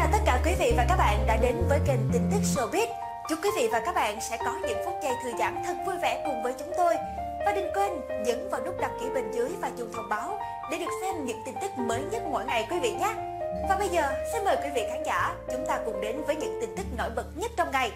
chào tất cả quý vị và các bạn đã đến với kênh tin tức Showbiz. Chúc quý vị và các bạn sẽ có những phút giây thư giãn thật vui vẻ cùng với chúng tôi. Và đừng quên nhấn vào nút đăng ký bên dưới và chuông thông báo để được xem những tin tức mới nhất mỗi ngày quý vị nhé. Và bây giờ xin mời quý vị khán giả chúng ta cùng đến với những tin tức nổi bật nhất trong ngày.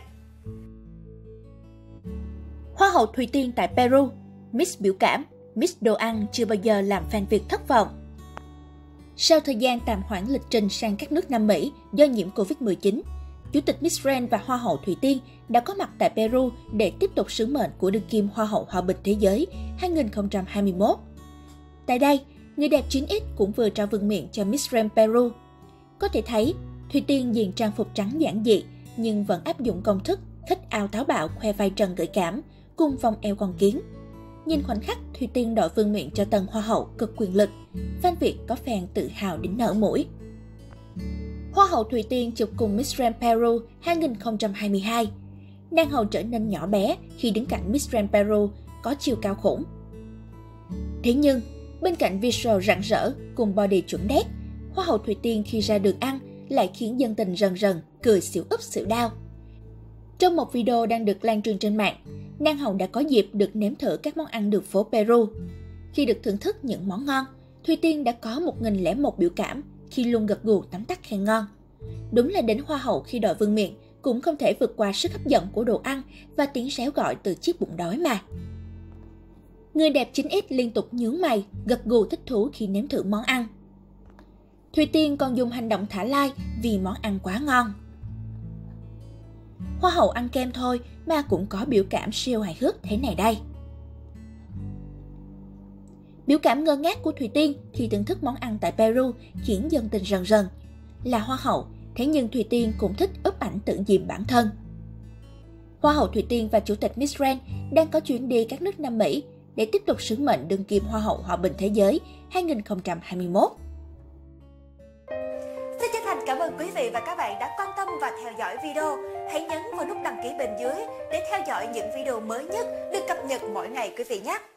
Hoa hậu Thùy Tiên tại Peru, Miss biểu cảm, Miss đồ ăn chưa bao giờ làm fan Việt thất vọng. Sau thời gian tạm hoãn lịch trình sang các nước Nam Mỹ do nhiễm Covid-19, Chủ tịch Miss Grand và Hoa hậu Thùy Tiên đã có mặt tại Peru để tiếp tục sứ mệnh của đương kim Hoa hậu Hòa bình Thế giới 2021. Tại đây, người đẹp 9X cũng vừa trao vương miện cho Miss Grand Peru. Có thể thấy, Thùy Tiên diện trang phục trắng giản dị nhưng vẫn áp dụng công thức thích ao táo bạo khoe vai trần gợi cảm cùng vòng eo con kiến. Nhìn khoảnh khắc Thùy Tiên đội vương miện cho tân Hoa hậu cực quyền lực, fan Việt có fan tự hào đến nở mũi. Hoa hậu Thùy Tiên chụp cùng Miss Grand Peru 2022. Nàng hậu trở nên nhỏ bé khi đứng cạnh Miss Grand Peru có chiều cao khủng. Thế nhưng, bên cạnh visual rạng rỡ cùng body chuẩn đét, Hoa hậu Thùy Tiên khi ra đường ăn lại khiến dân tình rần rần cười xỉu úp xỉu đau. Trong một video đang được lan truyền trên mạng, nàng hậu đã có dịp được nếm thử các món ăn đường phố Peru. Khi được thưởng thức những món ngon, Thùy Tiên đã có 1001 biểu cảm khi luôn gật gù tấm tắc khen ngon. Đúng là đến Hoa hậu khi đội vương miện cũng không thể vượt qua sức hấp dẫn của đồ ăn và tiếng réo gọi từ chiếc bụng đói mà. Người đẹp 9X liên tục nhướng mày, gật gù thích thú khi nếm thử món ăn. Thùy Tiên còn dùng hành động thả like vì món ăn quá ngon. Hoa hậu ăn kem thôi mà cũng có biểu cảm siêu hài hước thế này đây. Biểu cảm ngơ ngác của Thùy Tiên khi thưởng thức món ăn tại Peru khiến dân tình rần rần. Là Hoa hậu, thế nhưng Thùy Tiên cũng thích úp ảnh tự dìm bản thân. Hoa hậu Thùy Tiên và Chủ tịch Miss Grand đang có chuyến đi các nước Nam Mỹ để tiếp tục sứ mệnh đương kim Hoa hậu Hòa bình Thế giới 2021. Xin chân thành cảm ơn quý vị và các bạn đã quan tâm và theo dõi video. Hãy nhấn vào nút đăng ký bên dưới để theo dõi những video mới nhất được cập nhật mỗi ngày quý vị nhé.